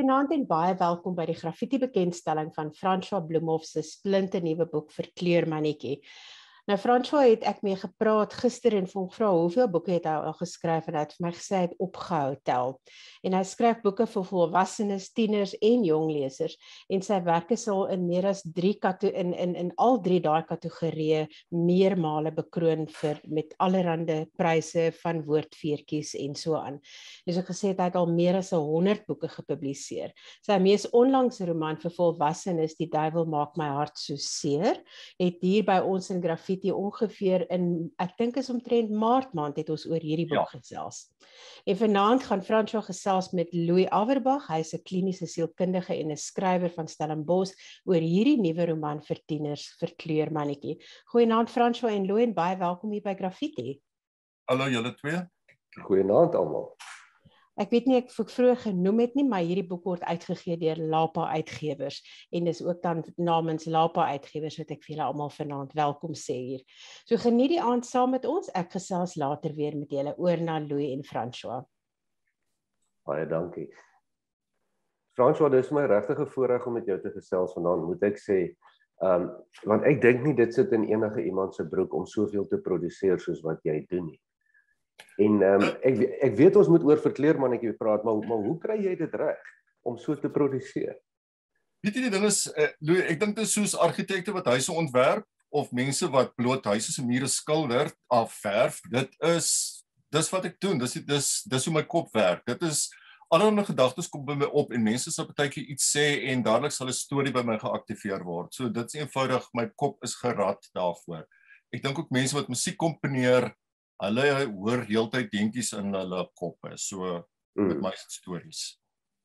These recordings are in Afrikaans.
Goeienaand en baie welkom by die graffiti bekendstelling van François Bloemhof se splinternuwe boek Verkleurmannetjie. Nou François het ek mee gepraat gister en vir hom gevra hoeveel boeke het hy al geskryf en hy het vir my gesê hy het opgehou tel. En hy skryf boeke vir volwassenes, tieners en jong lesers en sy werke sal in meer as in al drie daai kategorieë meermale bekroon met allerlei pryse van woordfeertjies en so aan. Dus ek gesê het hy het al meer as 100 boeke gepubliseer. Sy mees onlangse roman vir volwassenes, Die Duiwel maak my hart so seer, het hier by ons in graffiti ongeveer ek dink is omtrent Maart maand het ons oor hierdie boek gesels. En vanaand gaan François gesels met Louis Averbag, hy is 'n kliniese sielkundige en 'n skrywer van Stellenbosch oor hierdie nuwe roman vir tieners, Verkleurmannetjie. Goeienaand François en Louis en baie welkom hier by Graffiti. Hallo julle twee. Goeienaand almal. Ek weet nie ek vroeër genoem het nie, maar hierdie boek word uitgegee deur Lapa Uitgewers en dis ook dan namens Lapa Uitgewers wat ek vir julle almal vanaand welkom sê hier. So geniet die aand saam met ons. Ek gesels later weer met julle oor na Louis en François. Baie dankie. François, dis my regtige voorreg om met jou te gesels vanaand, moet ek sê. Want ek dink nie dit sit in enige iemand se broek om soveel te produseer soos wat jy doen nie. En ek weet ons moet oor Verkleurmannetjie praat, maar hoe kry jy dit reg om so te produseer? Weet jy die ding is, Louis, ek dink dit is soos argitekte wat huise ontwerp of mense wat bloot huise se mure skilder of verf. Dis wat ek doen. Dis hoe my kop werk. Dit is allerlei gedagtes kom by my op en mense sal partykeer iets sê en dadelik sal 'n storie by my geaktiveer word. So dit is eenvoudig, my kop is gerad daarvoor. Ek dink ook mense wat musiek komponeer, hulle hoor heeltyd dingetjies in hulle koppe, so met my stories.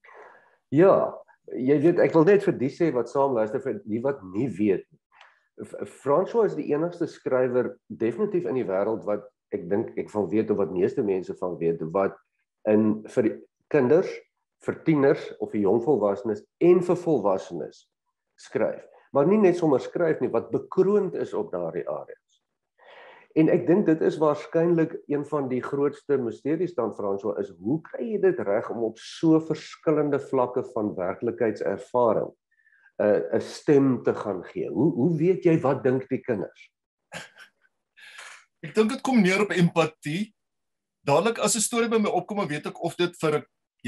Ja, jy weet, ek wil net vir die sê wat saam luister, vir die wat nie weet. François is die enigste skrywer definitief in die wêreld wat ek dink ek van weet of wat meeste mense van weet, wat vir kinders, vir tieners of vir jongvolwassenes en vir volwassenes skryf. Maar nie net sommer skryf nie, wat bekroond is op daardie areas. En ek dink dit is waarskynlik een van die grootste misteries dan François is, hoe kry jy dit reg om op so verskillende vlakke van werklikheidservaring 'n stem te gaan gee? Hoe weet jy wat dink die kinders? Ek dink dit kom neer op empatie. Dadelik as 'n storie by my opkom, weet ek of dit vir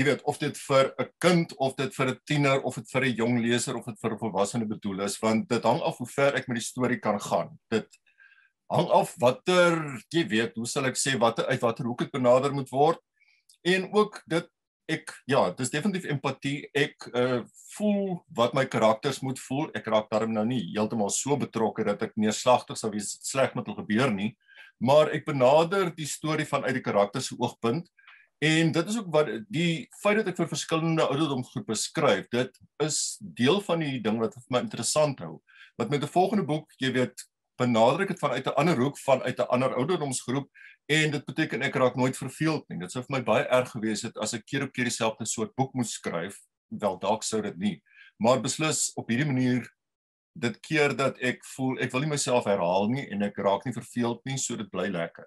'n kind of dit vir 'n tiener of dit vir 'n jong leser of dit vir 'n volwassene bedoel is, want dit hang af hoe ver ek met die storie kan gaan. Dit hang af watter, jy weet, hoe sal ek sê, uit watter hoek dit benader moet word. En ook dis definitief empatie. Ek voel wat my karakters moet voel. Ek raak daarom nou nie heeltemal so betrokke dat ek neerslagtig sal wees sleg met hulle gebeur nie, maar ek benader die storie vanuit die karakter se oogpunt. En dit is ook wat die feit dat ek vir verskillende ouderdomsgroepe skryf, dit is deel van die ding wat vir my interessant hou. Want met 'n volgende boek, jy weet, benader ek dit vanuit 'n ander hoek, vanuit 'n ander ouderdomsgroep, en dit beteken ek raak nooit verveeld nie. Dit sou vir my baie erg gewees het as ek keer op keer dieselfde soort boek moes skryf. Wel, dalk sou dit nie. Maar beslis op hierdie manier, dit keer dat ek voel ek wil nie myself herhaal nie en ek raak nie verveeld nie, so dit bly lekker.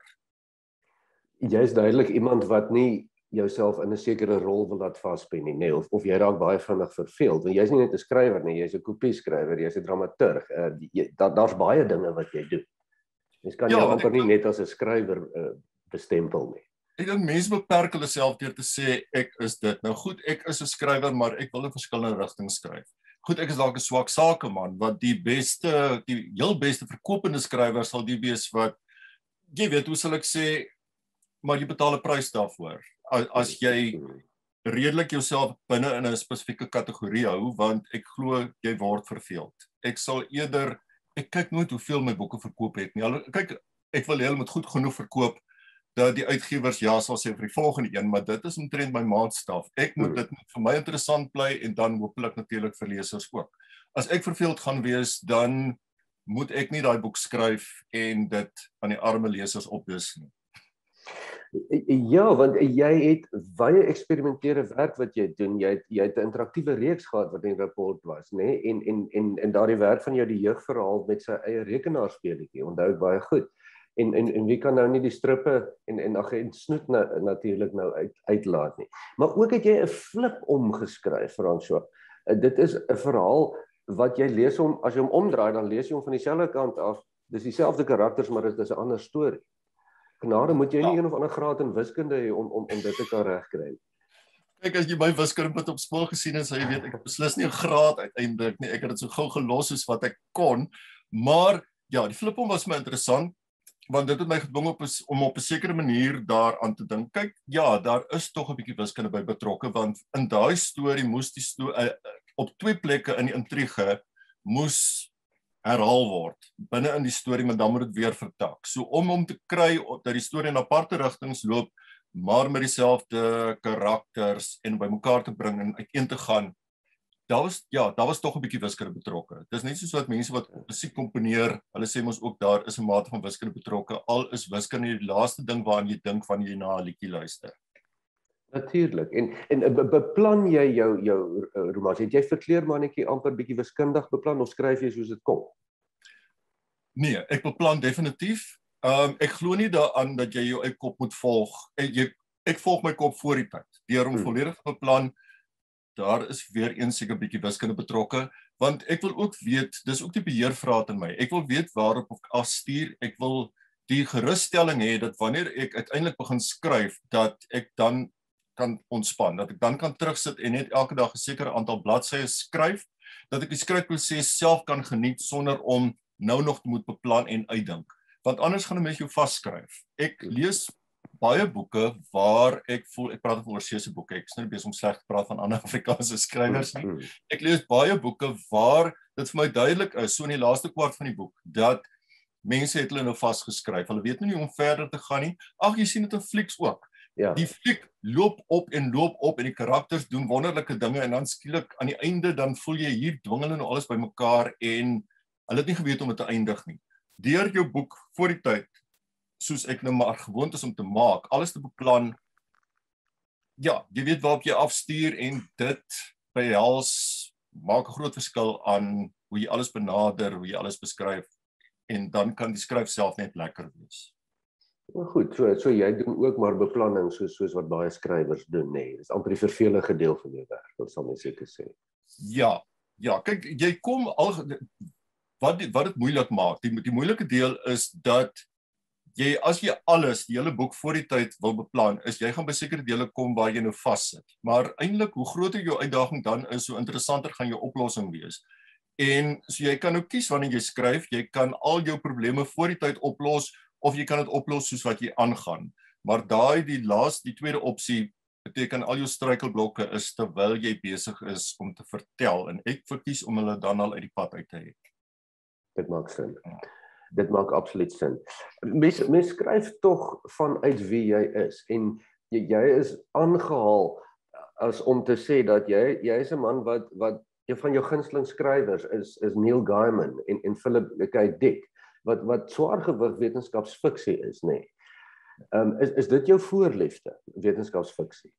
Jy is duidelik iemand wat nie jouself in 'n sekere rol wil laat vaspen nie, nee, of jy raak baie vinnig verveeld, want jy's nie net 'n skrywer nie, jy's 'n kopieskrywer, jy's 'n dramaturg. Daar's baie dinge wat jy doen. Mens kan jou amper nie net as 'n skrywer bestempel nie. Ek dink mense beperk hulle self deur te sê ek is dit. Nou goed, ek is 'n skrywer, maar ek wil in verskillende rigtings skryf. Goed, ek is dalk 'n swak sakeman, wat die heel beste verkopende skrywer sal die wees wat, jy weet, hoe sal ek sê, maar jy betaal 'n prys daarvoor. As jy redelik jouself binne in 'n spesifieke kategorie hou, want ek glo jy word verveeld. Ek kyk nooit hoeveel my boeke verkoop het nie. Kyk, ek wil hulle moet goed genoeg verkoop dat die uitgewers ja sal sê vir die volgende een, maar dit is omtrent my maatstaf. Ek moet dit vir my interessant bly en dan hopelik natuurlik vir lesers ook. As ek verveeld gaan wees, dan moet ek nie daai boek skryf en dit aan die arme lesers opdis nie. Ja, want jy het baie eksperimentele werk wat jy doen. Jy het 'n interaktiewe reeks gehad wat in rapport was, nê? En daardie werk van jou die jeugverhaal met sy eie rekenaarspeletjie, onthou ek baie goed. En wie kan nou nie die strippe en agent Snoet natuurlik nou uitlaat nie. Maar ook het jy 'n flip omgeskryf, François. Dit is 'n verhaal wat jy lees as jy hom omdraai, dan lees jy hom van dieselfde kant af. Dis dieselfde karakters, maar dit is 'n ander storie. Genade, moet jy nie een of ander graad in wiskunde hê om dit te kan regkry. Kyk, as jy my wiskunde op skool gesien het, sou jy weet ek het beslis nie 'n graad uiteindelik nie. Ek het dit so gou gelos soos wat ek kon. Maar ja, die flipom was my interessant, want dit het my gedwing om op 'n sekere manier daaraan te dink. Kyk, ja, daar is tog 'n bietjie wiskunde by betrokke, want in daai storie moes die op 2 plekke in die intrige moes herhaal word binne in die storie, maar dan moet dit weer vertak. So om te kry dat die storie in aparte rigtings loop, maar met dieselfde karakters en by mekaar te bring en uiteen te gaan, daar was tog 'n bietjie wiskunde betrokke. Dis net soos wat mense wat musiek komponeer, hulle sê mos ook daar is 'n mate van wiskunde betrokke, al is wiskunde die laaste ding waaraan jy dink wanneer jy na 'n liedjie luister. Natuurlik. En beplan jy jou romans? Het jy vir Kleermannetjie amper bietjie wiskundig beplan of skryf jy soos dit kom? Nee, ek beplan definitief. Ek glo nie daaraan dat jy jou eie kop moet volg. Ek volg my kop voor die tyd. Deur om volledig te beplan, daar is weer een seker bietjie wiskunde betrokke, want ek wil ook weet, dis ook die beheervraat in my. Ek wil weet waarop ek afstuur. Ek wil die gerusstelling hê dat wanneer ek uiteindelik begin skryf, dat ek dan kan ontspan, dat ek dan kan terugsit en net elke dag 'n sekere aantal bladsye skryf, dat ek die skryfproses self kan geniet sonder om nou nog te moet beplan en uitdink. Want anders gaan 'n mens jou vasskryf. Ek lees baie boeke waar ek voel, ek praat oor oorseese boeke, ek is nie besig om sleg te praat van ander Afrikaanse skrywers nie. Ek lees baie boeke waar dit vir my duidelik is, so in die laaste kwart van die boek, dat mense het hulle nou vasgeskryf. Hulle weet nie hoe om verder te gaan nie. Ag, jy sien dit in flieks ook. Ja. Die fliek loop op en die karakters doen wonderlike dinge en dan skielik aan die einde dan voel jy hier dwing hulle nou alles bymekaar en hulle het nie geweet om dit te eindig nie. Deur jou boek voor die tyd, soos ek nou maar gewoond is om te maak, alles te beplan. Ja, jy weet waarop jy afstuur en dit behels maak 'n groot verskil aan hoe jy alles benader, hoe jy alles beskryf en dan kan die skryf self net lekker wees. Maar goed, so jy doen ook maar beplanning soos wat baie skrywers doen, nee. Dis amper die vervelige deel van jou werk, wat sal mens seker sê. Ja, kyk, jy kom al wat dit moeilik maak. Die moeilike deel is dat jy as jy alles, die hele boek voor die tyd wil beplan, is jy gaan by sekere dele kom waar jy nou vassit. Maar eintlik hoe groter jou uitdaging dan is, hoe interessanter gaan jou oplossing wees. En so jy kan nou kies wanneer jy skryf, jy kan al jou probleme voor die tyd oplos of jy kan dit oplos soos wat jy aangaan. Maar die tweede opsie beteken al jou struikelblokke is terwyl jy besig is om te vertel en ek verkies om hulle dan al uit die pad uit te hê. Dit maak sin. Dit maak absoluut sin. Mens skryf tog vanuit wie jy is en jy is aangehaal as om te sê dat jy is 'n man wat een van jou gunsteling skrywers is Neil Gaiman en Philip K. Dick wat swaar gewig wetenskapsfiksie is, nê. Is dit jou voorliefde, wetenskapsfiksie?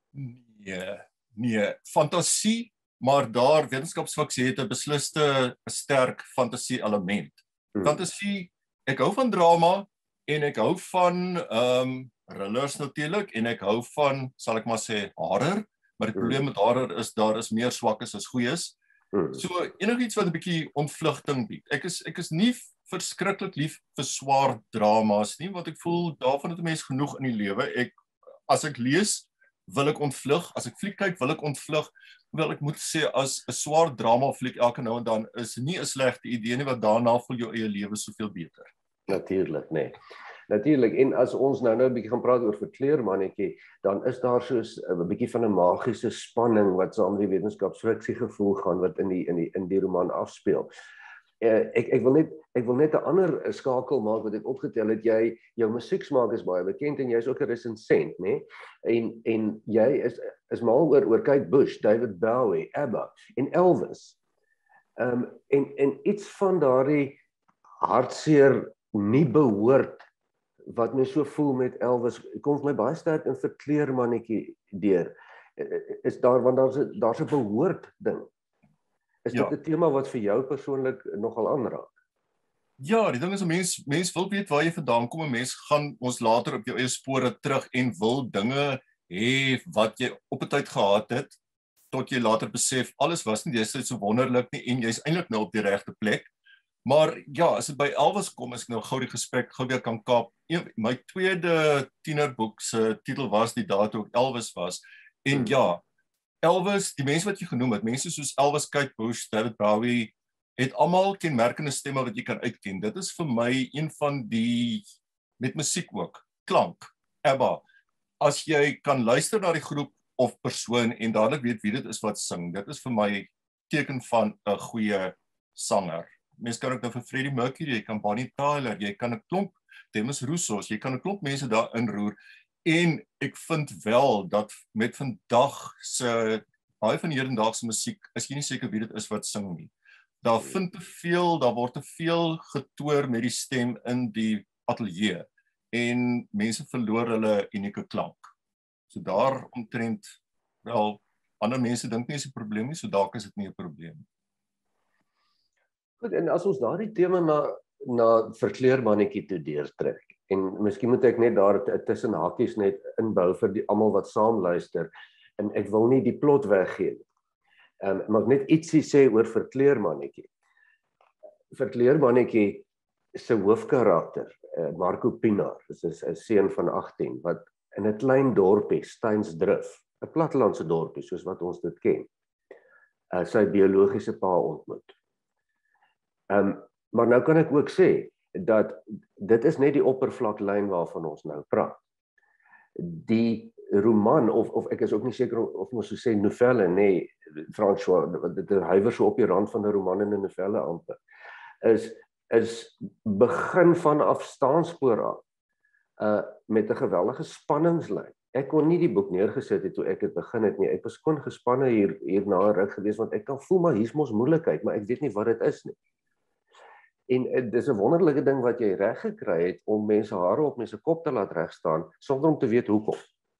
Nee, fantasie, maar daar wetenskapsfiksie het 'n besliste sterk fantasie element. Fantasie, ek hou van drama en ek hou van thrillers natuurlik en ek hou van, sal ek maar sê, horror, maar die probleem met horror is daar is meer swakkes as goeies. So enigiets wat 'n bietjie ontvlugting bied. Ek is nie verskriklik lief vir swaar dramas nie, want ek voel daarvan het 'n mens genoeg in die lewe. As ek lees, wil ek ontvlug. As ek fliek kyk, wil ek ontvlug. Wel, ek moet sê as 'n swaar drama fliek elke nou en dan is nie 'n slegte idee nie, want daarna voel jou eie lewe soveel beter. Natuurlik, nee. Natuurlik, en as ons nou 'n bietjie gaan praat oor Kleermannetjie, dan is daar soos 'n bietjie van 'n magiese spanning wat saam met die wetenskapsfiksie gevoel gaan wat in die roman afspeel. Ek wil net 'n ander skakel maak wat ek opgetel het. Jou musieksmaak is baie bekend en jy's ook 'n resensent, né? En jy is mal oor Kate Bush, David Bowie, ABBA en Elvis. En iets van daardie hartseer nie behoort wat my so voel met Elvis kom vir my baie sterk in vir Kleermannetjie deur. Is daar want daar's 'n behoort ding. Is dit 'n tema wat vir jou persoonlik nogal aanraak? Ja, die ding is 'n mens wil weet waar jy vandaan kom, en mens gaan ons later op jou eie spore terug en wil dinge hê wat jy op 'n tyd gehad het, tot jy later besef alles was nie destyds so wonderlik nie en jy's eintlik nou op die regte plek. Maar ja, as dit by Elvis kom, as ek nou gou die gesprek gou weer kan kaap. My tweede tienerboek se titel was Die dae toe ek Elvis was. En ja, Elvis, die mense wat jy genoem het, mense soos Elvis, Kate Bush, David Bowie, het almal kenmerkende stemme wat jy kan uitken. Dit is vir my een van die, met musiek ook, klank, ABBA. As jy kan luister na die groep of persoon en dadelik weet wie dit is wat sing, dit is vir my teken van 'n goeie sanger. Mense kan ook nou vir Freddie Mercury, jy kan Bonnie Tyler, jy kan 'n klomp Demis Roussos, jy kan 'n klomp mense daar inroer. En ek vind wel dat met vandag se baie van hedendaagse musiek, is jy nie seker wie dit is wat sing nie. Daar word te veel getoer met die stem in die ateljee en mense verloor hulle unieke klank. So daar omtrent, wel, ander mense dink nie is 'n probleem nie, so dalk is dit nie 'n probleem. Goed, en as ons daardie tema na verkleermannetjie toe deurtrek, en miskien moet ek net daar tussen hakies net inbou vir almal wat saam luister, en ek wil nie die plot weggee nie. Maar net ietsie sê oor verkleermannetjie. Verkleermannetjie se hoofkarakter, Marco Pienaar, is 'n seun van 18 wat in 'n klein dorpie, Steynsdrift, 'n plattelandse dorpie soos wat ons dit ken, sy biologiese pa ontmoet. Maar nou kan ek ook sê dat dit is net die oppervlaklyn waarvan ons nou praat. Die roman, of ek is ook nie seker of ons so sê novelle, nee, François, dit huiwer so op die rand van 'n roman en 'n novelle amper, is begin vanaf staanspoor af, met 'n geweldige spanningslyn. Ek kon nie die boek neergesit het toe ek dit begin het nie. Ek was kon gespanne hier na 'n ruk gewees, want ek kan voel maar hier's mos moeilikheid, maar ek weet nie wat dit is nie. En dis 'n wonderlike ding wat jy reg gekry het om mense hare op mense kop te laat reg staan sonder om te weet hoekom.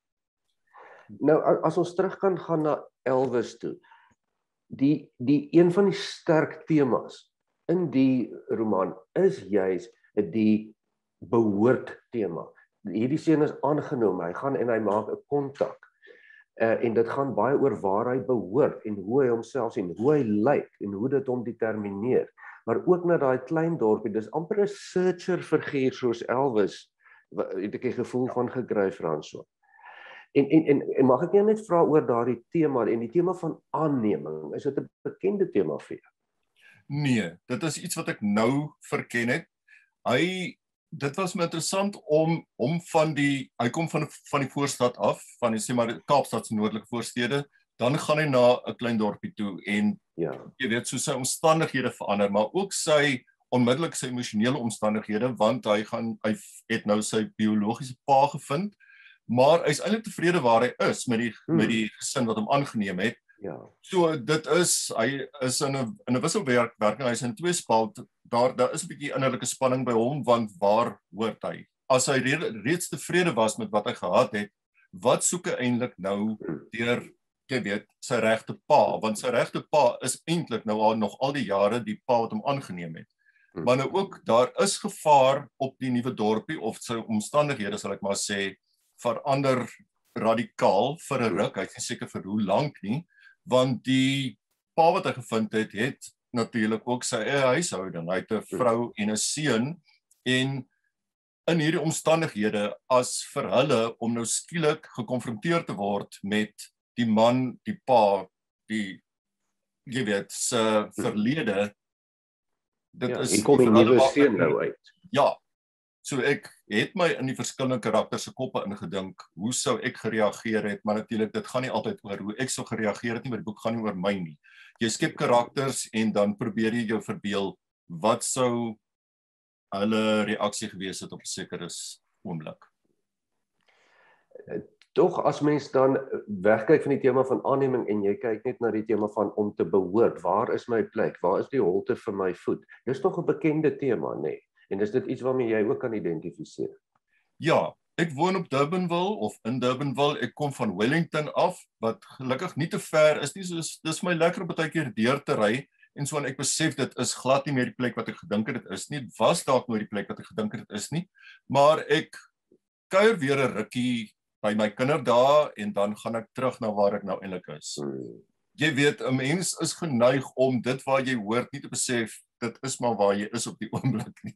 Nou as ons terug kan gaan na Elvis toe, die een van die sterk temas in die roman is juis die behoort tema. Hierdie seun is aangeneem, hy gaan en hy maak 'n kontak. En dit gaan baie oor waar hy behoort en hoe hy homself sien, hoe hy lyk en hoe dit hom determineer. Maar ook na daai klein dorpie, dis amper 'n searcher figuur soos Elvis, het ek 'n gevoel van gekry, François. En mag ek net vra oor daardie tema en die tema van aanneming, is dit 'n bekende tema vir jou? Nee, dit is iets wat ek nou verken het. Dit was my interessant om hy kom van die voorstad af, van die sê maar Kaapstad se noordelike voorstede, dan gaan hy na 'n klein dorpie toe en ja, jy weet, so sy omstandighede verander, maar ook onmiddellik sy emosionele omstandighede, want hy het nou sy biologiese pa gevind, maar hy's eintlik tevrede waar hy is met die gesin wat hom aangeneem het. Ja. So dit is, hy is in 'n wisselwerking, hy is in 2 spalt, daar is 'n bietjie innerlike spanning by hom, want waar hoort hy? As hy reeds tevrede was met wat hy gehad het, wat soek hy eintlik nou deur, jy weet, sy regte pa, want sy regte pa is eintlik nou al nog al die jare die pa wat hom aangeneem het. Maar nou ook, daar is gevaar op die nuwe dorpie, of sy omstandighede, sal ek maar sê, verander radikaal vir 'n ruk, hy is nie seker vir hoe lank nie, want die pa wat hy gevind het natuurlik ook sy eie huishouding, hy het 'n vrou en 'n seun, en in hierdie omstandighede, as vir hulle om nou skielik gekonfronteer te word met die man, die pa, jy weet, se verlede, dit is... Hier kom die nuwe seun nou uit. Ja, so ek het my in die verskillende karakters se koppe ingedink, hoe sou ek gereageer het, maar natuurlik, dit gaan nie altyd oor hoe ek sou gereageer het nie, maar die boek gaan nie oor my nie. Jy skep karakters en dan probeer jy jou verbeel, wat sou hulle reaksie gewees het op 'n sekere oomblik. Tog, as mens dan wegkyk van die tema van aanneming en jy kyk net na die tema van om te behoort, waar is my plek, waar is die holte vir my voet? Dis tog 'n bekende tema, nee. En is dit iets waarmee jy ook kan identifiseer? Ja, ek woon op Durbanville of in Durbanville. Ek kom van Wellington af, wat gelukkig nie te ver is nie, so dis my lekker om baie keer deur te ry en so en ek besef dit is glad nie meer die plek wat ek gedink het dit is nie. Dit was dalk nooit die plek wat ek gedink het dit is nie, maar ek kuier weer 'n rukkie by my kinderdae en dan gaan ek terug na waar ek nou eintlik is. Jy weet, 'n mens is geneig om dit waar jy hoort nie te besef dit is maar waar jy is op die oomblik nie.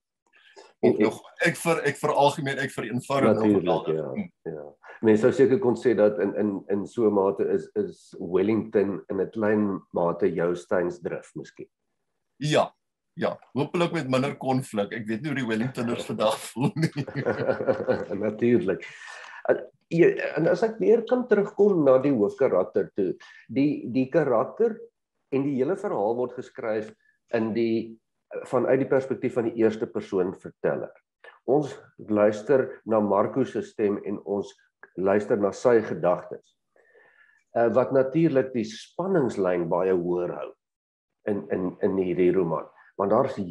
Ek veralgemeen, ek vereenvoudig. Natuurlik, ja. Mense sou seker kon sê dat in so 'n mate is Wellington in 'n klein mate jou Steynsdrif miskien. Ja, hopelik met minder konflik. Ek weet nie hoe die Wellingtoners vandag voel nie. Natuurlik. En as ek weer kan terugkom na die hoofkarakter toe, die karakter en die hele verhaal word geskryf vanuit die perspektief van die eerste persoon verteller. Ons luister na Marco se stem en ons luister na sy gedagtes. Wat natuurlik die spanningslyn baie hoër hou in hierdie roman. Want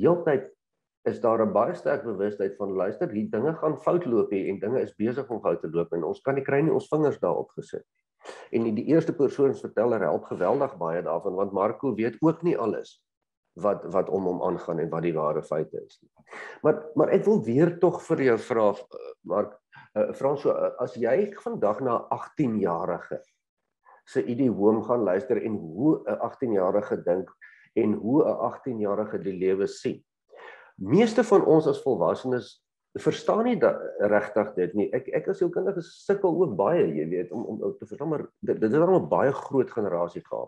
is daar 'n baie sterk bewustheid van luister, die dinge gaan fout loop hier en dinge is besig om fout te loop en ons kan nie kry nie ons vingers daarop gesit. En die eerste persoonsverteller help geweldig baie daarvan want Marco weet ook nie alles wat om hom aangaan en wat die ware feite is nie. Maar ek wil weer tog vir jou vra, Mark, François, as jy vandag na 'n 18-jarige se idioom gaan luister en hoe 'n 18-jarige dink en hoe 'n 18-jarige die lewe sien. Meeste van ons as volwassenes verstaan nie regtig dit nie. Ek as sielkundige sukkel ook baie, jy weet, om te verstaan, maar dit is al 'n baie groot generasie gehad.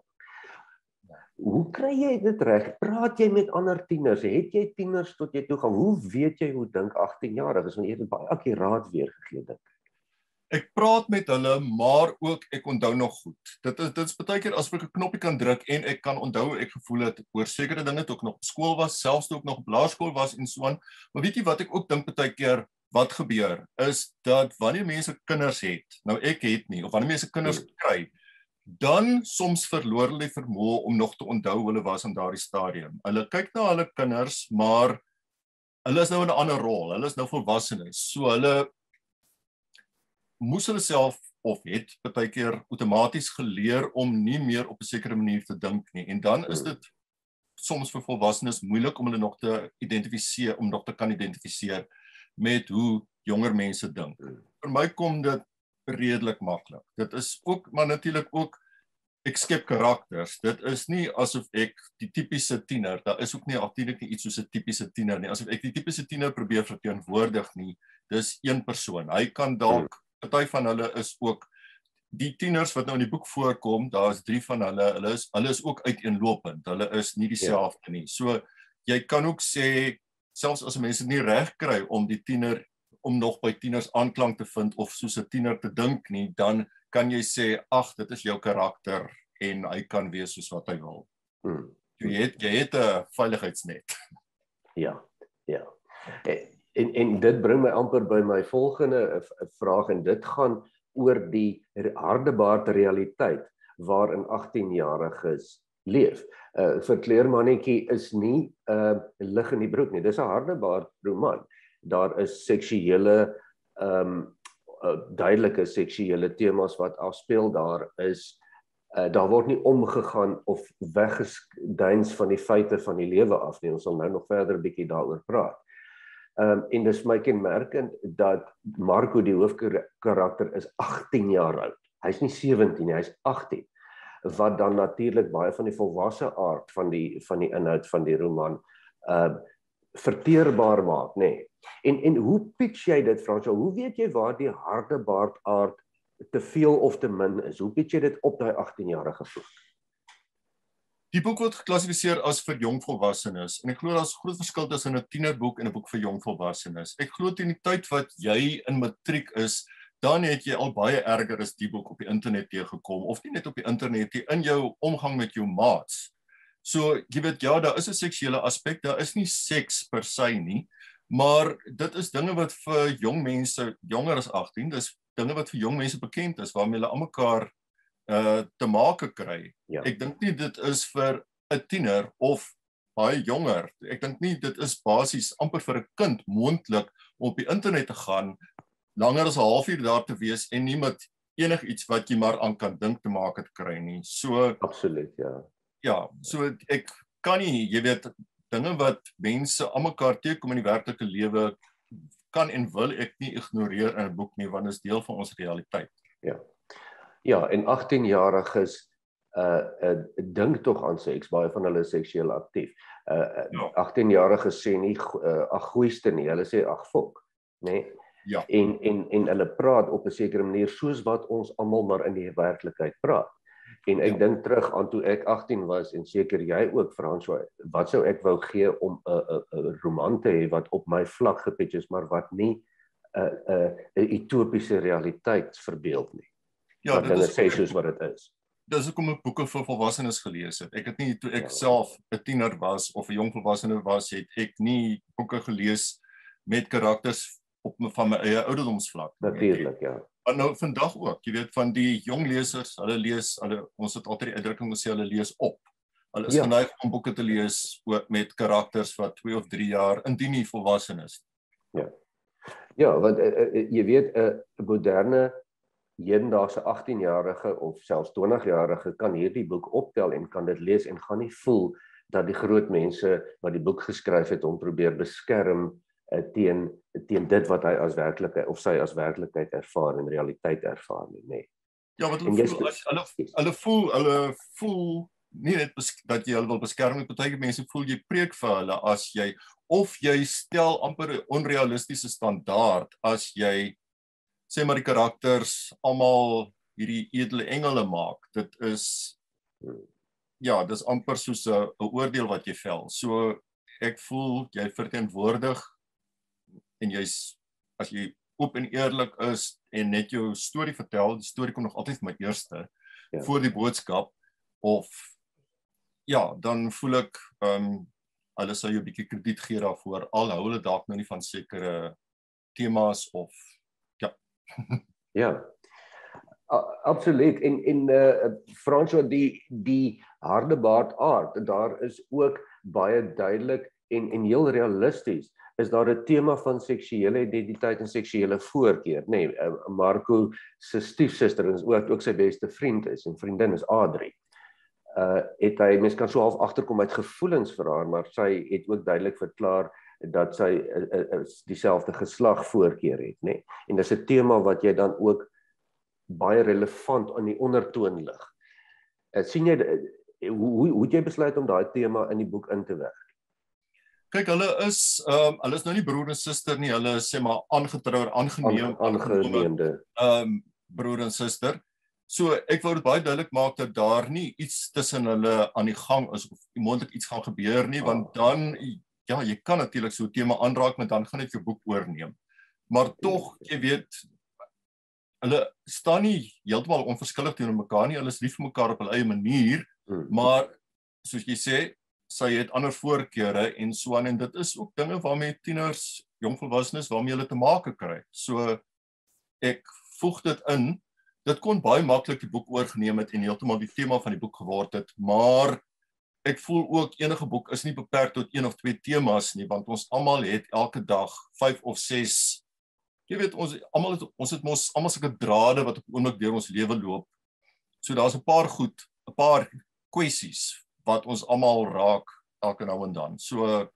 Hoe kry jy dit reg? Praat jy met ander tieners? Het jy tieners tot jy toe gaan? Hoe weet jy hoe dink 18-jariges? Want jy het dit baie akkuraat weergegee dink. Ek praat met hulle, maar ook ek onthou nog goed. Dit is baie keer as ek 'n knoppie kan druk en ek kan onthou hoe ek gevoel het oor sekere dinge toe ek nog op skool was, selfs toe ek nog op laerskool was en so aan. Maar weet jy wat ek ook dink baie keer wat gebeur is dat wanneer mense kinders het, nou ek het nie, of wanneer mense kinders kry, dan soms verloor hulle die vermoë om nog te onthou hoe hulle was in daardie stadium. Hulle kyk na hulle kinders, maar hulle is nou in 'n ander rol. Hulle is nou volwassenes. So hulle moes hulle self of het baie keer outomaties geleer om nie meer op 'n sekere manier te dink nie. En dan is dit soms vir volwassenes moeilik om hulle nog te identifiseer, om nog te kan identifiseer met hoe jonger mense dink. Vir my kom dit redelik maklik. Dit is ook, maar natuurlik ook, ek skep karakters. Dit is nie asof ek die tipiese tiener, daar is ook nie natuurlik nie iets soos 'n tipiese tiener nie. Asof ek die tipiese tiener probeer verteenwoordig nie. Dis een persoon. Hy kan dalk, party van hulle is ook die tieners wat nou in die boek voorkom, daar is 3 van hulle is ook uiteenlopend. Hulle is nie dieselfde nie. So jy kan ook sê, selfs as mense nie reg kry om die tiener om nog by tieners aanklank te vind of soos 'n tiener te dink nie, dan kan jy sê, ag, dit is jou karakter en hy kan wees soos wat hy wil. Jy het 'n veiligheidsnet. Ja. En dit bring my amper by my volgende vraag en dit gaan oor die hardebaard realiteit waarin 18-jariges leef. Verkleermannetjie is nie lig in die broek nie. Dis 'n hardebaard roman. Daar is seksuele duidelike seksuele temas wat afspeel. Daar word nie omgegaan of weggeduins van die feite van die lewe af nie. Ons sal nou nog verder 'n bietjie daaroor praat. En dis my kenmerkend dat Marco, die hoofkarakter, is 18 jaar oud. Hy's nie 17 nie, hy's 18. Wat dan natuurlik baie van die volwasse aard van die inhoud van die roman verteerbaar maak, nê. En hoe pitch jy dit, François? Hoe weet jy waar die hardebaard aard te veel of te min is? Hoe pitch jy dit op daai 18-jarige voet? Die boek word geklassifiseer as vir jong volwassenes en ek glo daar's 'n groot verskil tussen 'n tienerboek en 'n boek vir jong volwassenes. Ek glo teen die tyd wat jy in matriek is, dan het jy al baie erger as die boek op die internet teëgekom, of nie net op die internet nie, in jou omgang met jou maats. So, jy weet, ja, daar is 'n seksuele aspek, daar is nie seks per se nie, maar dit is dinge wat vir jong mense, jonger as 18, dis dinge wat vir jong mense bekend is, waarmee hulle almekaar te make kry. Ja. Ek dink nie dit is vir 'n tiener of baie jonger. Ek dink nie dit is basies amper vir 'n kind moontlik om op die internet te gaan, langer as 'n halfuur daar te wees en nie met enigiets wat jy maar aan kan dink te maak het kry nie. So absoluut, ja. Ja, so ek kan nie, jy weet, dinge wat mense aan mekaar teekom in die werklike lewe kan en wil ek nie ignoreer in 'n boek nie, want dit is deel van ons realiteit. Ja, en 18-jariges dink tog aan seks, baie van hulle is seksueel aktief. 18-jariges sê nie ag goeiste nie, hulle sê ag fok, nê? Ja. En hulle praat op 'n sekere manier soos wat ons almal maar in die werklikheid praat. En ek dink terug aan toe ek 18 was en seker jy ook, François, wat sou ek wou gee om 'n roman te hê wat op my vlak gepitch is, maar wat nie 'n utopiese realiteit verbeeld nie. Ja, wat dinge sê soos wat dit is. Dis hoekom ek boeke vir volwassenes gelees het. Ek het nie, toe ek self 'n tiener was of 'n jong volwassene was, het ek nie boeke gelees met karakters van my eie ouderdomsvlak. Natuurlik, ja. Maar nou vandag ook, jy weet, van die jong lesers, hulle lees, ons het altyd die uitdrukking gesê, hulle lees op. Hulle is geneig om boeke te lees met karakters wat 2 of 3 jaar, indien nie volwassen is. Ja, want jy weet, 'n moderne hedendaagse 18-jarige of selfs 20-jarige kan hierdie boek optel en kan dit lees en gaan nie voel dat die groot mense wat die boek geskryf het hom probeer beskerm teen dit wat hy as werklikheid of sy as werklikheid ervaar en realiteit ervaar nie. Ja, wat hulle voel nie net dat jy hulle wil beskerm nie, party mense voel jy preek vir hulle as jy of jy stel amper 'n onrealistiese standaard as jy sê maar die karakters almal hierdie edele engele maak. Dit is dis amper soos 'n oordeel wat jy vel. So ek voel jy verteenwoordig en as jy oop en eerlik is en net jou storie vertel, die storie kom nog altyd my eerste voor die boodskap, of dan voel ek hulle sou jou 'n bietjie krediet gee daarvoor, al hou hulle dalk nou nie van sekere temas of Ja, absoluut. En François, die hardebaard aard, daar is ook baie duidelik en heel realisties is daar 'n tema van seksuele identiteit en seksuele voorkeur, Marco se stiefsuster is ook sy beste vriend is en vriendin is Adri. Mens kan so half agterkom uit gevoelens vir haar, maar sy het ook duidelik verklaar dat sy dieselfde geslag voorkeur het, En dis 'n tema wat jy dan ook baie relevant aan die ondertoon lig. Sien jy hoe het jy besluit om daai tema in die boek in te werk? Kyk, hulle is nou nie broer en suster nie, hulle is sê maar aangeneemde broer en suster. So ek wou dit baie duidelik maak dat daar nie iets tussen hulle aan die gang is of moontlik iets gaan gebeur nie, want dan jy kan natuurlik so 'n tema aanraak, maar dan gaan dit jou boek oorneem. Maar tog, jy weet, hulle staan nie heeltemal onverskillig teenoor mekaar nie, hulle is lief vir mekaar op hulle eie manier, maar soos jy sê, sy het ander voorkeure en so aan, en dit is ook dinge waarmee tieners, jongvolwassenes, waarmee hulle te make kry. So ek voeg dit in. Dit kon baie maklik die boek oorgeneem het en heeltemal die tema van die boek geword het, maar ek voel ook enige boek is nie beperk tot 1 of 2 temas nie, want ons almal het elke dag 5 of 6. Jy weet, ons het mos almal sulke drade wat op oomblik deur ons lewe loop. So daar's 'n paar kwessies wat ons almal raak elke nou en dan. So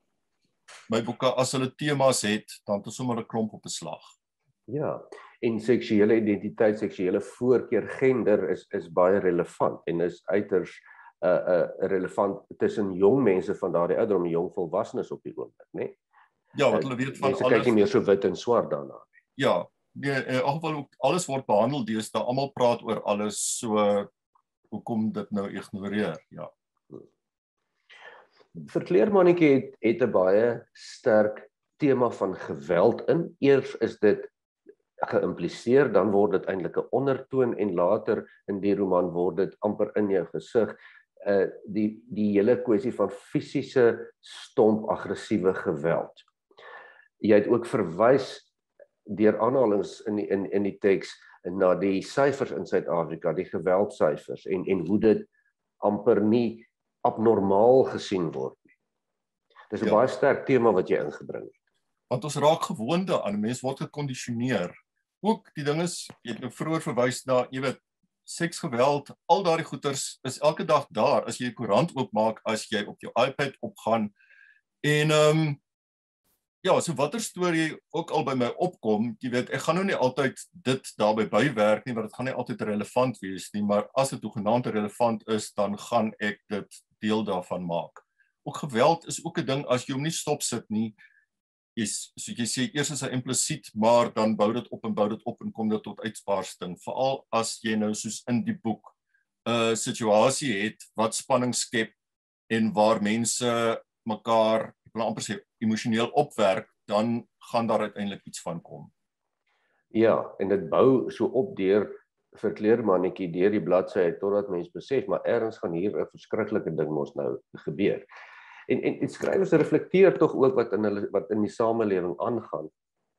my boeke, as hulle temas het, dan is sommer 'n klomp op 'n slag. Ja, en seksuele identiteit, seksuele voorkeur, gender is baie relevant en is uiters relevant tussen jong mense van daardie ouderdom, jong volwassenes op die oomblik, Ja, wat hulle weet van alles. Mense kyk nie meer so wit en swart daarna nie. Ja, in elk geval ook alles word behandel deesdae, almal praat oor alles, so hoekom dit nou ignoreer, ja. Verkleermannetjie het 'n baie sterk tema van geweld in. Eers is dit geïmpliseer, dan word dit eintlik 'n ondertoon en later in die roman word dit amper in jou gesig. Die hele kwessie van fisiese stomp aggressiewe geweld. Jy het ook verwys deur aanhalings in die teks na die syfers in Suid-Afrika, die geweldsyfers en hoe dit amper nie abnormaal gesien word nie. Dis 'n baie sterk tema wat jy ingebring het. Want ons raak gewoond daaraan, mense word gekondisioneer. Ook die ding is, jy het nou vroeër verwys na, jy weet, seksgeweld, al daardie goeters is elke dag daar, as jy 'n koerant oopmaak, as jy op jou iPad opgaan, en ja, so watter storie ook al by my opkom, jy weet, ek gaan nou nie altyd dit daarby bywerk nie, want dit gaan nie altyd relevant wees nie, maar as dit hoegenaamd relevant is, dan gaan ek dit deel daarvan maak. Ook geweld is ook 'n ding, as jy hom nie stopsit nie, so jy sê, eers is hy implisiet, maar dan bou dit op en kom dit tot uitsbarsting, veral as jy nou soos in die boek 'n situasie het, wat spanning skep, en waar mense mekaar, ek wil amper sê, emosioneel opwerk, dan gaan daar uiteindelik iets van kom. Ja, en dit bou so op deur verkleermannetjie deur die bladsy totdat mens besef, maar ergens gaan hier 'n verskriklike ding mos nou gebeur. En skrywers reflekteer tog ook wat in die samelewing aangaan.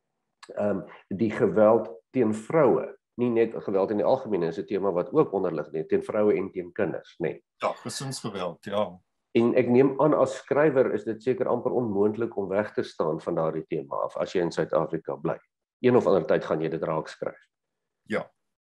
Die geweld teen vroue, nie net geweld in die algemeen is 'n tema wat ook onderlig nie, teen vroue en teen kinders, nê. Ja, gesinsgeweld, ja. En ek neem aan as skrywer is dit seker amper onmoontlik om weg te staan van daardie tema af as jy in Suid-Afrika bly. Een of ander tyd gaan jy dit raak skryf. Ja.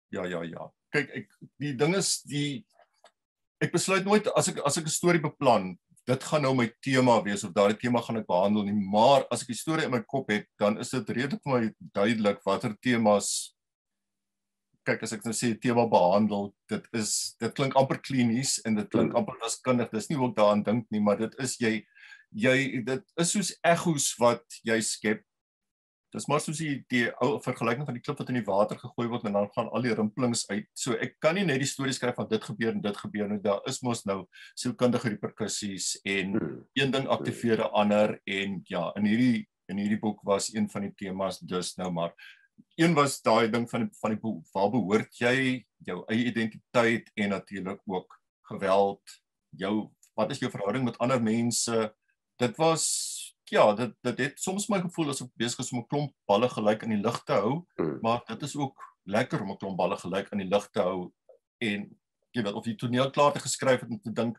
Kyk, die ding is, ek besluit nooit, as ek 'n storie beplan, dit gaan nou my tema wees, of daardie tema gaan ek behandel nie, maar as ek die storie in my kop het, dan is dit redelik vir my duidelik watter temas, kyk, as ek nou sê tema behandel, dit klink amper klinies, en dit klink amper wiskundig, dis nie hoe ek daaraan dink nie, maar dit is dit is soos echos wat jy skep. Dis maar soos die ou vergelyking van die klip wat in die water gegooi word, en dan gaan al die rimpelings uit. So ek kan nie net die storie skryf van dit gebeur en dit gebeur nie. Daar is mos nou sielkundige reperkusies, en een ding aktiveer 'n ander, en ja, in hierdie boek was een van die temas dus nou maar. Een was daai ding van die waar behoort jy, jou eie identiteit, en natuurlik ook geweld, wat is jou verhouding met ander mense. Dit was, ja, dit het soms my gevoel asof ek besig is om 'n klomp balle gelyk in die lug te hou, maar dit is ook lekker om 'n klomp balle gelyk in die lug te hou, en jy weet, of die toneel klaar te geskryf het, om te dink,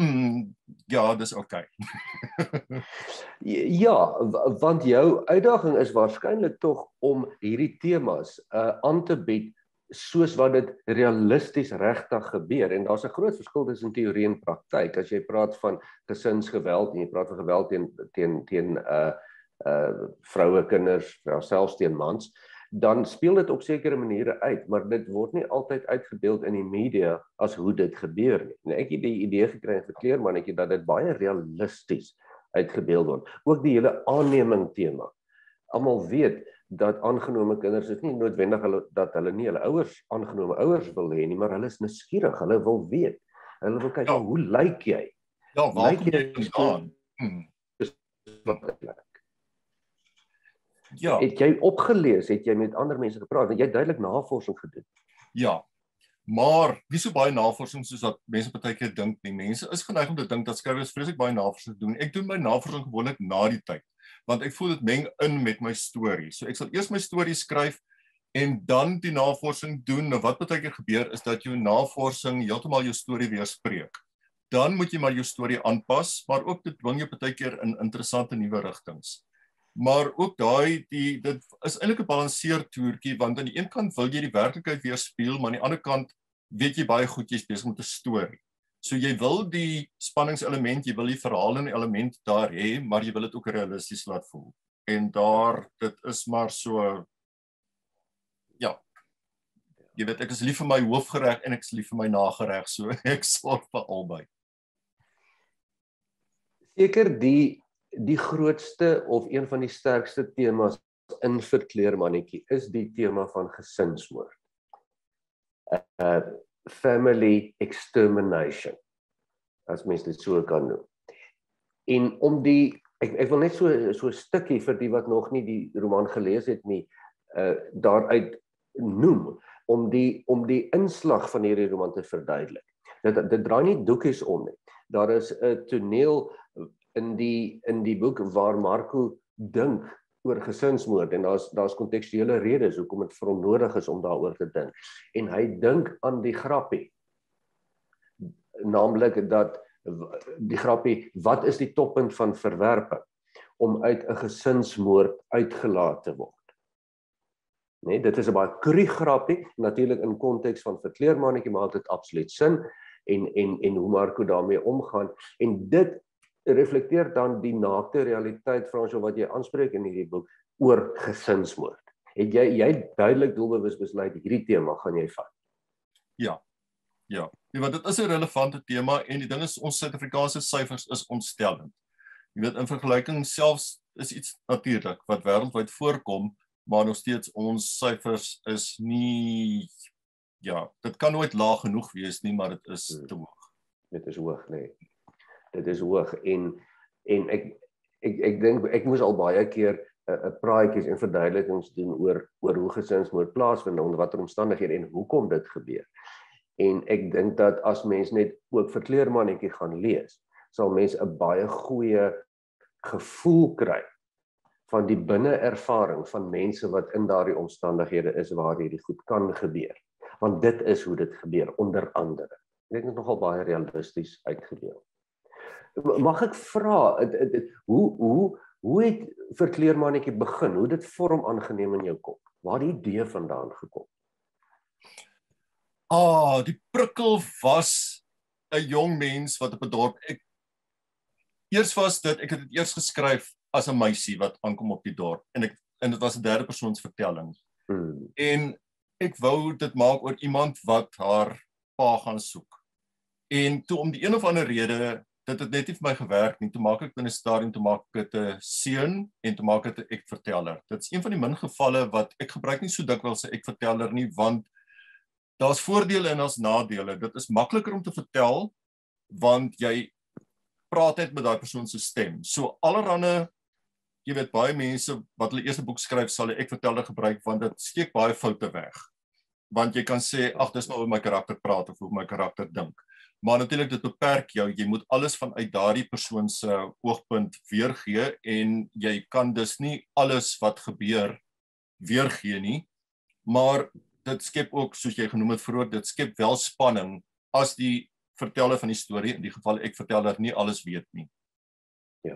ja, dis okay. Ja, want jou uitdaging is waarskynlik tog om hierdie temas aan te bied soos wat dit realisties regtig gebeur, en daar's 'n groot verskil tussen teorie en praktyk. As jy praat van gesinsgeweld en jy praat van geweld teen vroue, kinders, selfs teen mans, dan speel dit op sekere maniere uit, maar dit word nie altyd uitgebeeld in die media as hoe dit gebeur nie. En ek het die idee gekry in Verkleermannetjie dat dit baie realisties uitgebeeld word. Ook die hele aanneming tema. Almal weet dat aangenome kinders is nie noodwendig dat hulle nie hulle aangenome ouers wil hê nie, maar hulle is nuuskierig, hulle wil weet. Hulle wil kyk, hoe lyk jy? Ja, waar kom jy vandaan? Ja. Het jy opgelees, het jy met ander mense gepraat, want jy het duidelik navorsing gedoen. Ja, maar nie so baie navorsing soos wat mense partykeer dink nie. Mense is geneig om te dink dat skrywers vreeslik baie navorsing doen. Ek doen my navorsing gewoonlik na die tyd, want ek voel dit meng in met my storie. So ek sal eers my storie skryf en dan die navorsing doen. Nou wat partykeer gebeur is dat jou navorsing heeltemal jou storie weerspreek. Dan moet jy maar jou storie aanpas, maar ook dit dwing jou partykeer in interessante nuwe rigtings. Maar ook dit is eintlik 'n balanseertoertjie, want aan die een kant wil jy die werklikheid weerspieël, maar aan die ander kant weet jy baie goed jy's besig met 'n storie. So jy wil die spanningselement, jy wil die verhalende element daar hê, maar jy wil dit ook realisties laat voel. En dit is maar so, ja, jy weet, ek is lief vir my hoofgereg en ek is lief vir my nagereg, so ek sorg vir albei. Seker die grootste of een van die sterkste temas in Verkleermannetjie is die tema van gesinsmoord. Family extermination, as mens dit so kan noem. En om ek wil net so 'n stukkie vir die wat nog nie die roman gelees het nie, daaruit noem, om die inslag van hierdie roman te verduidelik. Dit draai nie doekies om nie. Daar is 'n toneel in die boek waar Marco dink oor gesinsmoord, en daar's kontekstuele redes hoekom dit vir hom nodig is om daaroor te dink. En hy dink aan die grappie, naamlik dat die grappie, wat is die toppunt van verwerping? Om uit 'n gesinsmoord uitgelaat te word. Nee, dit is 'n baie cru grappie, natuurlik in konteks van Verkleermannetjie maak dit absoluut sin en hoe Marco daarmee omgaan en dit reflekteer dan die naakte realiteit Fransjo wat jy aanspreek in hierdie boek oor gesinsmoord. Het jy duidelik doelbewus besluit hierdie tema gaan jy vat? Ja. Ja, want dit is 'n relevante tema en die ding is ons Suid-Afrikaanse syfers is ontstellend. Jy weet in vergelyking selfs is iets natuurlik wat wêreldwyd voorkom, maar nog steeds ons syfers is nie dit kan nooit laag genoeg wees nie, maar dit is te hoog. Dit is hoog, nee. Dit is hoog en ek dink ek moes al baie keer 'n praatjies en verduidelikings doen oor hoe gesinsmoord plaasvind onder watter omstandighede en hoekom dit gebeur. En ek dink dat as mens net ook Verkleermannetjie gaan lees, sal mens 'n baie goeie gevoel kry van die binne-ervaring van mense wat in daardie omstandighede is waar hierdie goed kan gebeur. Want dit is hoe dit gebeur, onder andere. Ek dink dit nogal baie realisties uitgedeel. Mag ek vra, hoe het Verkleermannetjie begin? Hoe het dit vorm aangeneem in jou kop? Waar het die idee vandaan gekom? Die prikkel was 'n jong mens wat op 'n dorp. Eers was dit ek het dit eers geskryf as 'n meisie wat aankom op die dorp en dit was 'n derde persoons vertelling. En ek wou dit maak oor iemand wat haar pa gaan soek. En toe om die een of ander rede dit het net nie vir my gewerk nie. Toe maak ek binne stadium toe maak ek dit 'n seun en toe maak ek 'n ek-verteller. Dit is een van die min gevalle wat ek gebruik nie so dikwels 'n ek-verteller nie want daar's voordele en daar's nadele. Dit is makliker om te vertel want jy praat net met daai persoon se stem. So allerhande, jy weet baie mense wat hulle eerste boek skryf sal ek verteller gebruik want dit steek baie foute weg. Want jy kan sê ag dis maar hoe my karakter praat of hoe my karakter dink. Maar natuurlik dit beperk jou. Jy moet alles vanuit daardie persoon se oogpunt weergee en jy kan dus nie alles wat gebeur weergee nie. Maar dit skep ook, soos jy genoem het vroeër, dit skep wel spanning as die verteller van die storie, in die geval ek verteller, nie alles weet nie. Ja.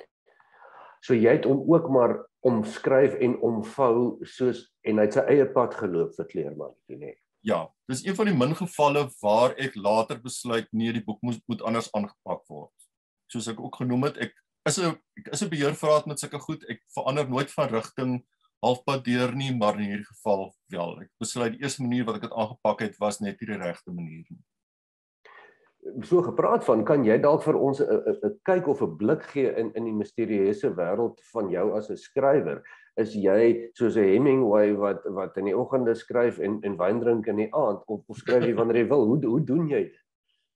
So jy het hom ook maar omskryf en omvou en hy het sy eie pad geloop Verkleermannetjie, nee. Ja, dis een van die min gevalle waar ek later besluit nee, die boek moet anders aangepak word. Soos ek ook genoem het, ek is 'n beheervraat met sulke goed. Ek verander nooit van rigting halfpad deur nie, maar in hierdie geval wel. Ek besluit die eerste manier wat ek dit aangepak het was net nie die regte manier nie. So gepraat van, kan jy dalk vir ons 'n kyk of 'n blik gee in die misterieuse wêreld van jou as 'n skrywer? Is jy soos 'n Hemingway wat in die oggende skryf en wyn drink in die aand of skryf jy wanneer jy wil? Hoe doen jy dit?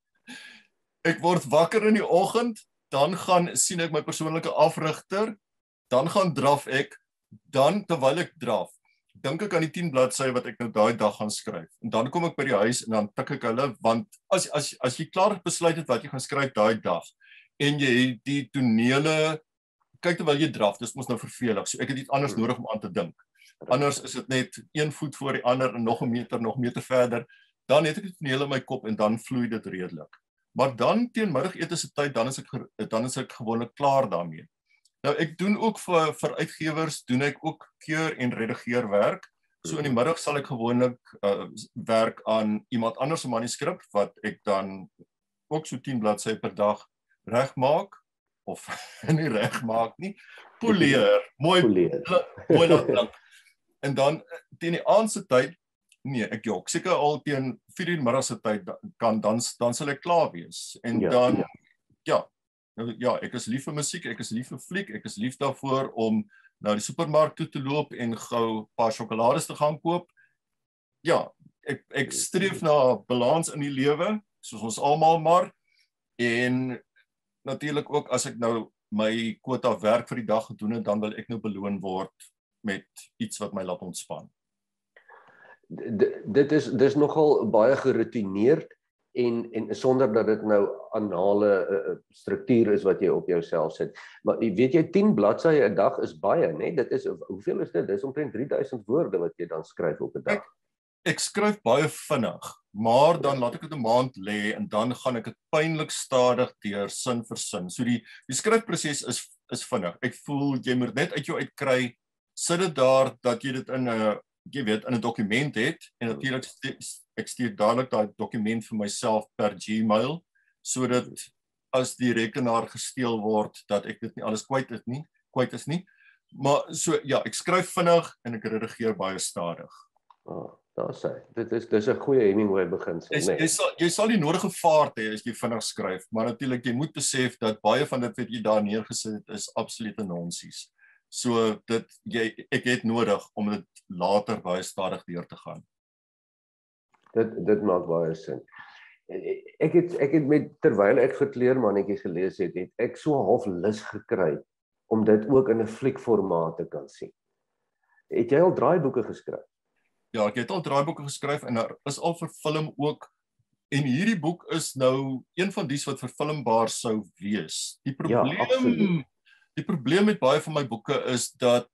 Ek word wakker in die oggend, dan gaan sien ek my persoonlike afrigter, dan gaan draf ek, dan terwyl ek draf, dink ek aan die 10 bladsye wat ek nou daai dag gaan skryf. En dan kom ek by die huis en dan tik ek hulle want as jy klaar besluit het wat jy gaan skryf daai dag en jy het die tonele kyk terwyl jy draf, dis mos nou vervelig. So ek het iets anders nodig om aan te dink. Anders is dit net 1 voet voor die ander en nog 'n meter verder. Dan het ek die tonele in my kop en dan vloei dit redelik. Maar dan teen middagete se tyd dan is ek gewoonlik klaar daarmee. Nou ek doen ook vir uitgewers doen ek ook keur en redigeer werk. So in die middag sal ek gewoonlik werk aan iemand anders se manuskrip wat ek dan ook so 10 bladsye per dag regmaak of nie regmaak nie, poleer, mooi laat klink. En dan teen die aand se tyd, nee, ek jok, seker al teen 4 uur middag se tyd dan sal ek klaar wees. En dan ja, ek is lief vir musiek, ek is lief vir fliek, ek is lief daarvoor om na die supermark toe te loop en gou 'n paar sjokolades te gaan koop. Ja, ek streef na balans in die lewe, soos ons almal maar. En natuurlik ook as ek nou my kwota werk vir die dag gedoen het, dan wil ek nou beloon word met iets wat my laat ontspan. Dis nogal baie geroutineerd en sonder dat dit nou anale struktuur is wat jy op jouself sit. Maar weet jy 10 bladsye 'n dag is baie, né? Dit is hoeveel is dit? Dis omtrent 3000 woorde wat jy dan skryf op 'n dag. Ek skryf baie vinnig, maar dan laat ek dit 'n maand lê en dan gaan ek dit pynlik stadig deur sin vir sin. So die skryfproses is vinnig. Ek voel jy moet net uit jou uitkry, sit dit daar dat jy dit in 'n jy weet, in 'n dokument het, en natuurlik ek stuur dadelik daai dokument vir myself per Gmail, sodat as die rekenaar gesteel word, dat ek dit nie alles kwyt is nie. Maar so, ja, ek skryf vinnig en ek redigeer baie stadig. Daar sê, dis 'n goeie Hemingway beginsel, nee. Jy sal die nodige vaart hê as jy vinnig skryf, maar natuurlik jy moet besef dat baie van dit wat jy daar neergesit het is absolute nonsies. So ek het nodig om dit later baie stadig deur te gaan. Dit maak baie sin. Ek het terwyl ek vir Kleermannetjie gelees het ek so half lus gekry om dit ook in 'n fliekformaat te kan sien. Het jy al draaiboeke geskryf? Ja, ek het al draaiboeke geskryf en daar is al vir film ook. En hierdie boek is nou een van dies wat verfilmbaar sou wees. Die probleem met baie van my boeke is dat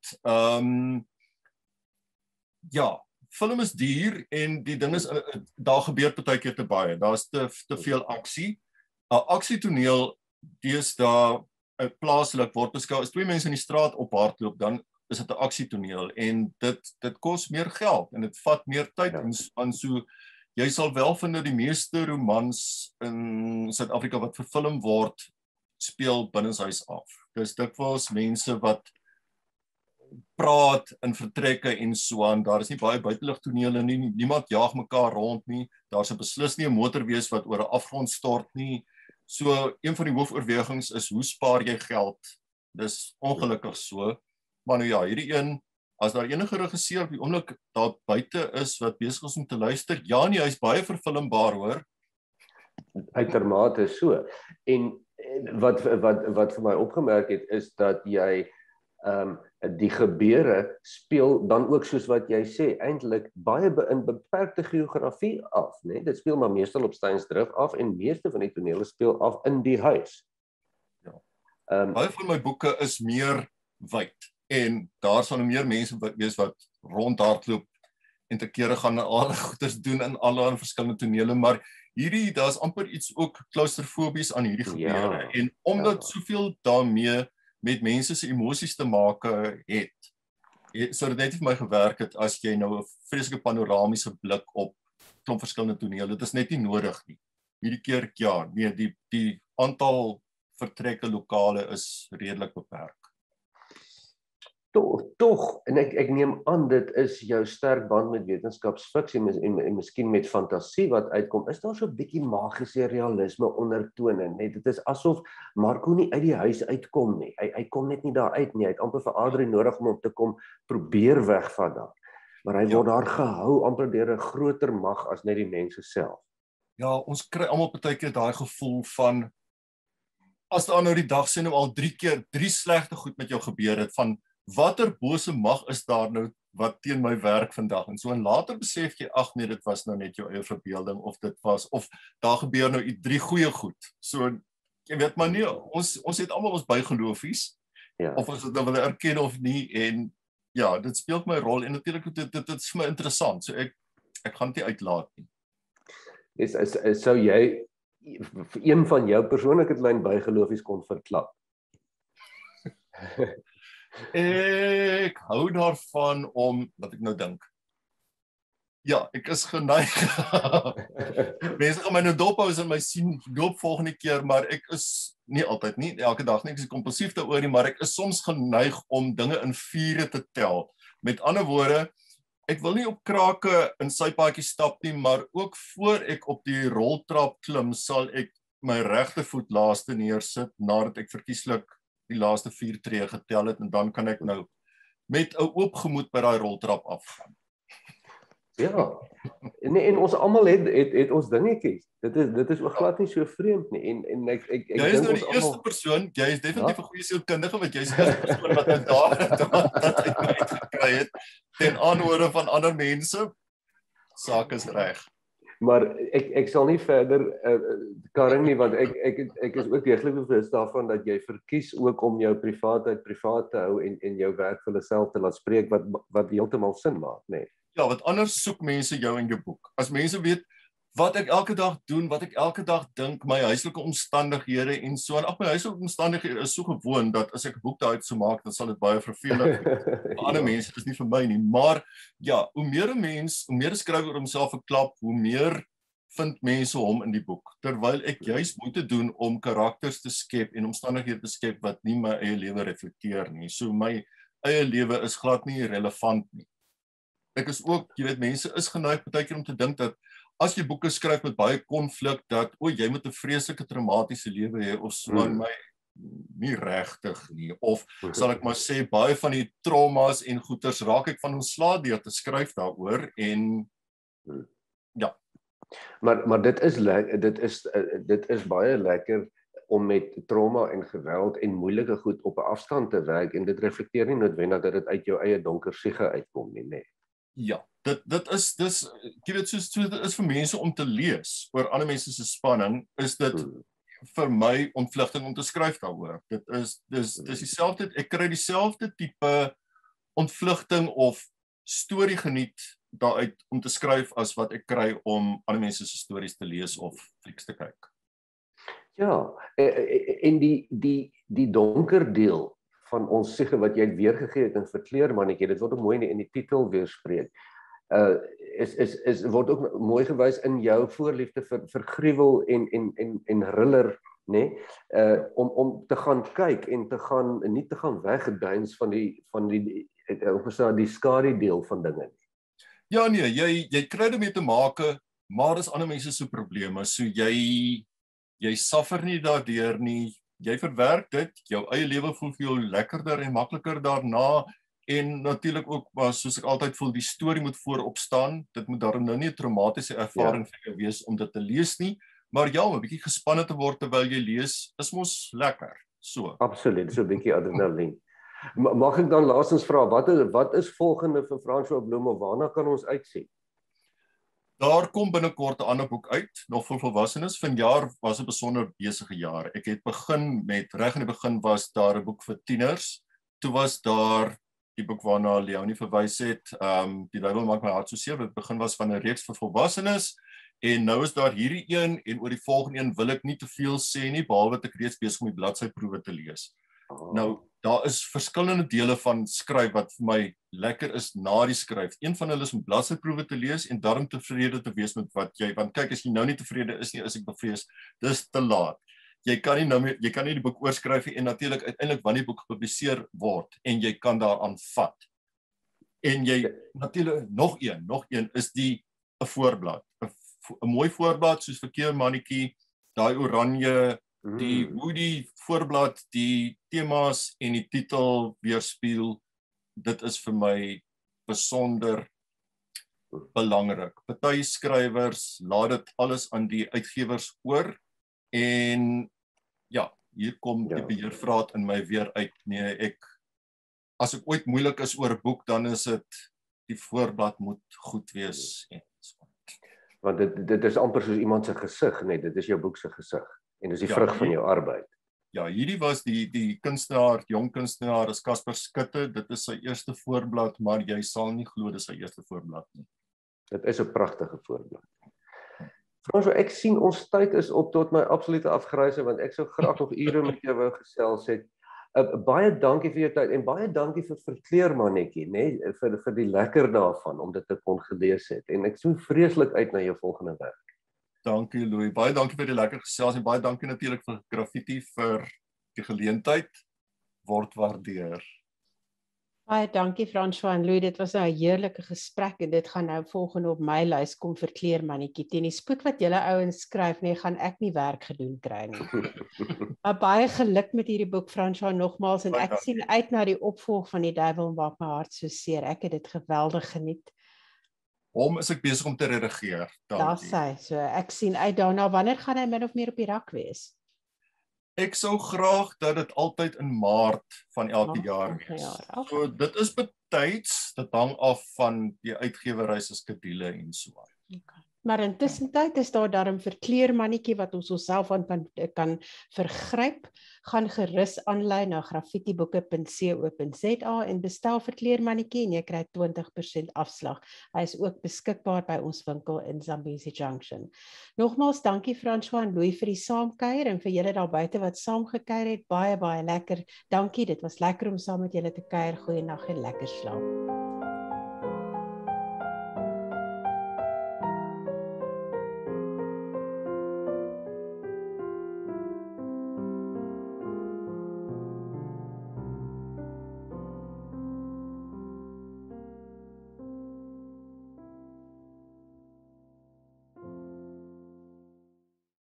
film is duur en die ding is daar gebeur partykeer te baie. Daar's te veel aksie. 'n Aksietoneel deesdae plaaslik word beskou as twee mense in die straat ophardloop, dan is dit 'n aksietoneel en dit kos meer geld en dit vat meer tyd en so jy sal wel vind dat die meeste romans in Suid-Afrika wat verfilm word speel binnenshuis af. Dis dikwels mense wat praat in vertrekke en so aan. Daar is nie baie buitelugtonele nie. Niemand jaag mekaar rond nie. Daar's beslis nie 'n motor wees wat oor 'n afgrond stort nie. So een van die hoofoorwegings is hoe spaar jy geld? Dis ongelukkig so. Maar nou ja, hierdie een, as daar enige regisseur op die oomblik daar buite is wat besig is om te luister, ja nee, hy's baie verfilmbaar hoor. Uitermate so. En wat vir my opgemerk het is dat jy die gebeure speel dan ook soos wat jy sê eintlik baie in beperkte geografie af, né? Dit speel maar meestal op Steynsdrift af en meeste van die tonele speel af in die huis. Ja. Baie van my boeke is meer wyd en daar sal meer mense wees wat rondhardloop en te kere gaan en al goeders doen in allerlei verskillende tonele, maar daar's amper iets ook klaustrofobies aan hierdie gebeure en omdat soveel daarmee met mense se emosies te maak het, sou dit net vir my gewerk het as jy nou 'n vreeslike panoramiese blik op klomp verskillende tonele. Dit is net nie nodig nie. Hierdie keer die aantal vertrekke lokale is redelik beperk. Tog, en ek neem aan dit is jou sterk band met wetenskapsfiksie en miskien met fantasie wat uitkom. Is daar so 'n bietjie magiese realisme ondertone, net dit is asof Marco nie uit die huis uitkom nie. Hy kom net nie daar uit nie. Hy het amper vir Adri nodig om te kom probeer wegvat daar. Maar hy word daar gehou amper deur 'n groter mag as net die mense self. Ja, ons kry almal partykeer daai gevoel van as daar nou die dag sê nou al 3 slegte goed met jou gebeur het van watter bose mag is daar nou wat teen my werk vandag en so en later besef jy ag nee dit was nou net jou eie verbeelding of daar gebeur nou 3 goeie goed. So jy weet maar nie ons het almal ons bygeloofies of ons dit nou wil erken of nie en ja dit speel my rol en natuurlik dit is vir my interessant. So ek gaan dit nie uitlaat nie. Sou jy een van jou persoonlike klein bygeloofies kon verklap? Ek hou daarvan om, wat ek nou dink. Ja, ek is geneig. Mense gaan my nou dophou as en my sien loop volgende keer, maar ek is nie altyd nie, elke dag nie, ek is kompulsief daaroor nie, maar ek is soms geneig om dinge in vure te tel. Met ander woorde, ek wil nie op krake in sypaadjies stap nie, maar ook voor ek op die roltrap klim, sal ek my regtervoet laaste neersit, nadat ek verkieslik die laaste 4 tree getel het, en dan kan ek nou met 'n oop gemoed by daai roltrap afgaan. Ja, en ons almal het ons dingetjies. Dit is ook glad nie so vreemd nie. En ek jy is nou die eerste persoon, jy is definitief 'n goeie sielkundige, want jy is die eerste persoon wat nou dat uitgekry het, ten aanhore van ander mense. Saak is reg. Maar ek sal nie verder Karin nie, want ek is ook deeglik bewus daarvan dat jy verkies ook om jou privaatheid privaat te hou en jou werk vir jouself te laat spreek wat heeltemal sin maak, nê. Ja, want anders soek mense jou in jou boek. As mense weet wat ek elke dag doen, wat ek elke dag dink, my huislike omstandighede en so. En ag, my huislike omstandighede is so gewoon dat as ek 'n boek daaruit sou maak, dan sal dit baie vervelig wees. Vir ander mense is nie vir my nie, maar ja, hoe meer 'n mens, hoe meer 'n skrywer oor homself verklap, hoe meer vind mense hom in die boek. Terwyl ek juis moeite doen om karakters te skep en omstandighede te skep wat nie my eie lewe reflekteer nie. So my eie lewe is glad nie relevant nie. Ek is ook, jy weet, mense is geneig baie keer om te dink dat as jy boeke skryf met baie konflik, dat jy moet 'n vreeslike traumatiese lewe hê of so, aan my nie regtig nie. Of sal ek maar sê, baie van die traumas en goeters raak ek van ontslae deur te skryf daaroor en ja. Maar dit is baie lekker om met trauma en geweld en moeilike goed op 'n afstand te werk en dit reflekteer nie noodwendig dat dit uit jou eie donker siege uitkom nie, nê. Ja, dit is jy weet, so dit is vir mense om te lees oor ander mense se spanning, is dit vir my ontvlugting om te skryf daaroor. Dit is dieselfde, ek kry dieselfde tipe ontvlugting of storie geniet daaruit om te skryf as wat ek kry om ander mense se stories te lees of flieks te kyk. Ja, en die donker deel van ons siege wat jy weergegee het in Verkleermannetjie, dit word ook mooi in die titel weerspreek. Word ook mooi gewys in jou voorliefde vir gruwel en thriller, nê? Om te gaan kyk en nie te gaan wegduins van die skadu deel van dinge. Ja nee, jy kry daarmee te maak, maar is ander mense se probleme. So jy suffer nie daardeur nie. Jy verwerk dit, jou eie lewe voel vir jou lekkerder en makliker daarna. En natuurlik ook, maar soos ek altyd voel, die storie moet voorop staan. Dit moet daarom nou nie 'n traumatiese ervaring vir jou wees om dit te lees nie, maar ja, 'n bietjie gespanne te word terwyl jy lees, is mos lekker. So. Absoluut, so 'n bietjie adrenalien. Mag ek dan laastens vra, wat is volgende vir François Bloemhof? Waarna kan ons uitsien? Daar kom binnekort 'n ander boek uit, nog vir volwassenes. Vanjaar was 'n besonder besige jaar. Ek het begin met, reg in die begin was daar 'n boek vir tieners. Toe was daar die boek waarna Leonie verwys het, Die Bybel maak my hart so seer, wat begin was van 'n reeks vir volwassenes. En nou is daar hierdie een, en oor die volgende een wil ek nie te veel sê nie, behalwe dat ek reeds besig om die bladsyproewe te lees. Nou, daar is verskillende dele van skryf wat vir my lekker is na die skryf. Een van hulle is om bladsyproewe te lees en daarom tevrede te wees met wat jy, want kyk, as jy nou nie tevrede is nie, is ek bevrees, dis te laat. Jy kan nie die boek oorskryf nie, en natuurlik uiteindelik wanneer die boek gepubliseer word en jy kan daaraan vat. En jy natuurlik nog een is 'n voorblad. 'n mooi voorblad soos Verkleermannetjie, daai oranje, hoe die voorblad die temas en die titel weerspieël, dit is vir my besonder belangrik. Party skrywers laat dit alles aan die uitgewers oor en ja, hier kom die beheervraat in my weer uit. Nee, as ek ooit moeilik is oor 'n boek, dan is dit die voorblad moet goed wees en so. Want dit is amper soos iemand se gesig, nee, dit is jou boek se gesig en dis die vrug van jou arbeid. Ja, hierdie was die kunstenaar, jong kunstenaar is Casper Skutte. Dit is sy eerste voorblad, maar jy sal nie glo dis sy eerste voorblad nie. Dit is 'n pragtige voorblad. François, ek sien ons tyd is op tot my absolute afgryse, want ek sou graag nog ure met jou wou gesels het. Baie dankie vir jou tyd en baie dankie vir Verkleermannetjie, nê, vir die lekker daarvan om dit te kon gelees het. En ek sien vreeslik uit na jou volgende werk. Dankie Louis, baie dankie vir die lekker gesels en baie dankie natuurlik vir Graffiti vir die geleentheid, word waardeer. Baie dankie François en Louis, dit was nou 'n heerlike gesprek en dit gaan nou volgende op my lys kom Verkleermannetjie. Teen die spoed wat julle ouens skryf, nee, gaan ek nie werk gedoen kry nie. Maar baie geluk met hierdie boek François nogmaals en ek sien uit na die opvolg van Die Duiwel maak my hart so seer. Ek het dit geweldig geniet. Hom is ek besig om te redigeer. Daar sê, so ek sien uit daarna. Wanneer gaan hy min of meer op die rak wees? Ek sou graag dat dit altyd in Maart van elke jaar wees. Okay. So dit is betyds, dit hang af van die uitgewerry se skedule en so aan. Okay. Maar intussen tyd is daar darm vir kleermannetjie wat ons onsself aan kan vergryp. Gaan gerus aanlyn na graffitiboeke.co.za en bestel vir kleermannetjie en jy kry 20% afslag. Hy is ook beskikbaar by ons winkel in Zambezi Junction. Nogmaals dankie François en Louis vir die saamkuier en vir julle daar buite wat saamgekuier het. Baie lekker. Dankie, dit was lekker om saam met julle te kuier. Goeienaand en lekker slaap.